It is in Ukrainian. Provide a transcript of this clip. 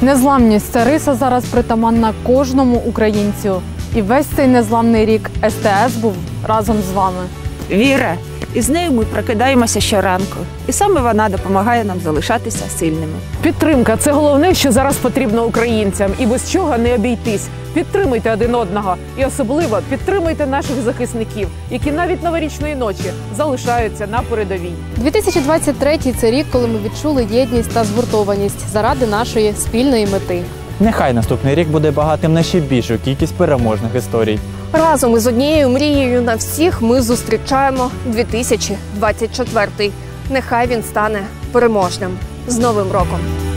Незламність – це риса зараз притаманна кожному українцю. І весь цей незламний рік СТС був разом з вами. Віра. І з нею ми прокидаємося щоранку. І саме вона допомагає нам залишатися сильними. Підтримка – це головне, що зараз потрібно українцям. І без чого не обійтись. Підтримуйте один одного. І особливо підтримуйте наших захисників, які навіть новорічної ночі залишаються на передовій. 2023 – це рік, коли ми відчули єдність та згуртованість заради нашої спільної мети. Нехай наступний рік буде багатим на ще більшу кількість переможних історій. Разом із однією мрією на всіх ми зустрічаємо 2024. Нехай він стане переможним. З Новим роком!